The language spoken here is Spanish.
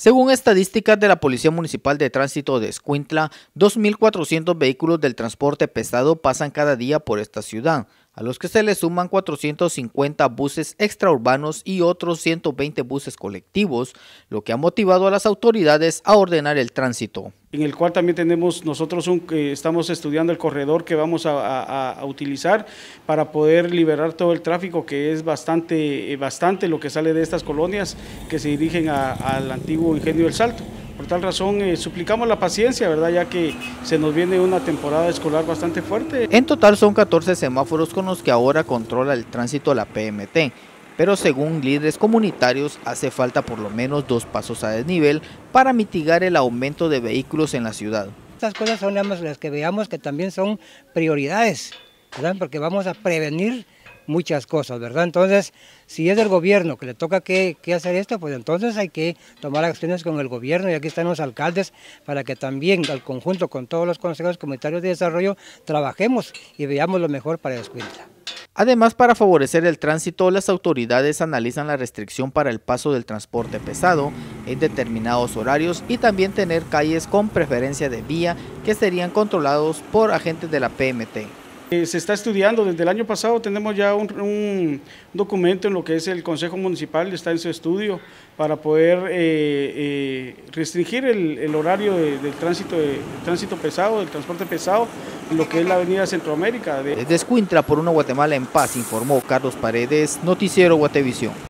Según estadísticas de la Policía Municipal de Tránsito de Escuintla, 2.400 vehículos del transporte pesado pasan cada día por esta ciudad, a los que se le suman 450 buses extraurbanos y otros 120 buses colectivos, lo que ha motivado a las autoridades a ordenar el tránsito. En el cual también tenemos nosotros estamos estudiando el corredor que vamos a utilizar para poder liberar todo el tráfico, que es bastante lo que sale de estas colonias que se dirigen al antiguo Ingenio del Salto. Por tal razón suplicamos la paciencia, ¿verdad? Ya que se nos viene una temporada escolar bastante fuerte. En total son 14 semáforos con los que ahora controla el tránsito la PMT. Pero según líderes comunitarios hace falta por lo menos 2 pasos a desnivel para mitigar el aumento de vehículos en la ciudad. Estas cosas son las que veamos que también son prioridades, ¿verdad? Porque vamos a prevenir muchas cosas, ¿verdad? Entonces, si es del gobierno que le toca que hacer esto, pues entonces hay que tomar acciones con el gobierno, y aquí están los alcaldes para que también al conjunto con todos los consejos comunitarios de desarrollo trabajemos y veamos lo mejor para Escuintla. Además, para favorecer el tránsito, las autoridades analizan la restricción para el paso del transporte pesado en determinados horarios y también tener calles con preferencia de vía que serían controlados por agentes de la PMT. Se está estudiando, desde el año pasado tenemos ya un documento en lo que es el Consejo Municipal, está en su estudio para poder restringir el horario del tránsito pesado, del transporte pesado, en lo que es la avenida Centroamérica. Desde Escuintla, por una Guatemala en paz, informó Carlos Paredes, Noticiero Guatevisión.